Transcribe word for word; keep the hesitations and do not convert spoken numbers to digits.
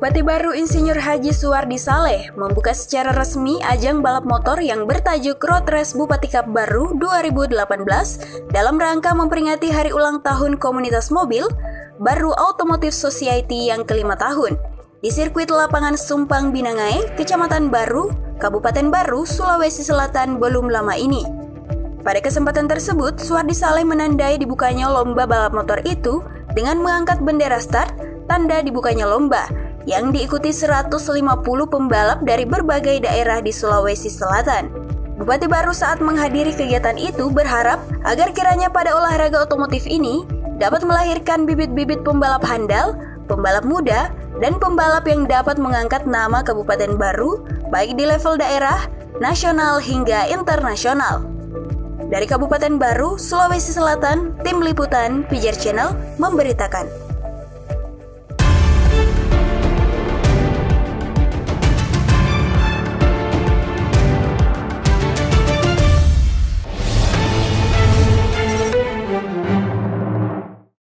Bupati baru Insinyur Haji Suwardi Saleh membuka secara resmi ajang balap motor yang bertajuk Road Race Bupati Cup Baru dua ribu delapan belas dalam rangka memperingati hari ulang tahun komunitas mobil Baru Automotive Society yang kelima tahun di sirkuit lapangan Sumpang Binangai, Kecamatan Baru, Kabupaten Baru, Sulawesi Selatan belum lama ini. Pada kesempatan tersebut, Suwardi Saleh menandai dibukanya lomba balap motor itu dengan mengangkat bendera start, tanda dibukanya lomba, yang diikuti seratus lima puluh pembalap dari berbagai daerah di Sulawesi Selatan. Bupati baru saat menghadiri kegiatan itu berharap agar kiranya pada olahraga otomotif ini dapat melahirkan bibit-bibit pembalap handal, pembalap muda, dan pembalap yang dapat mengangkat nama Kabupaten Baru baik di level daerah, nasional hingga internasional. Dari Kabupaten Baru, Sulawesi Selatan, Tim Liputan Pijar Channel memberitakan.